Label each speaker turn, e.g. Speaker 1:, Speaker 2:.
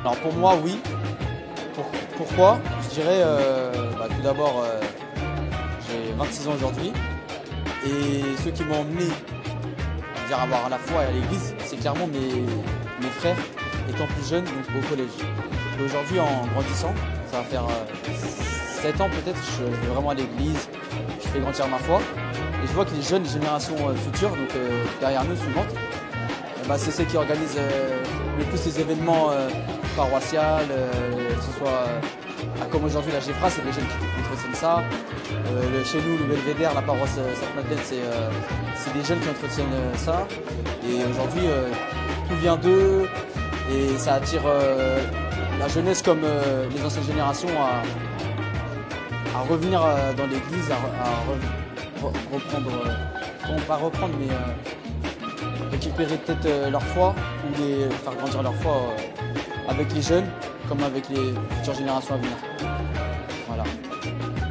Speaker 1: Alors pour moi, oui. Pourquoi? Je dirais, tout d'abord, j'ai 26 ans aujourd'hui. Et ceux qui m'ont emmené à avoir à la foi et à l'église, c'est clairement mes frères étant plus jeunes, donc au collège. Et aujourd'hui, en grandissant, ça va faire 7 ans peut-être, je vais vraiment à l'église, je fais grandir ma foi. Et je vois que les jeunes générations futures, donc derrière nous, suivantes, c'est ceux qui organisent le plus les événements paroissiaux, que ce soit comme aujourd'hui la GEFRA, c'est les jeunes qui entretiennent ça. Chez nous, le Belvédère, la paroisse Sainte-Madeleine, c'est des jeunes qui entretiennent ça. Et aujourd'hui, tout vient d'eux et ça attire la jeunesse comme les anciennes générations à revenir dans l'église, à reprendre, pas reprendre, mais récupérer peut-être leur foi ou faire grandir leur foi avec les jeunes comme avec les futures générations à venir.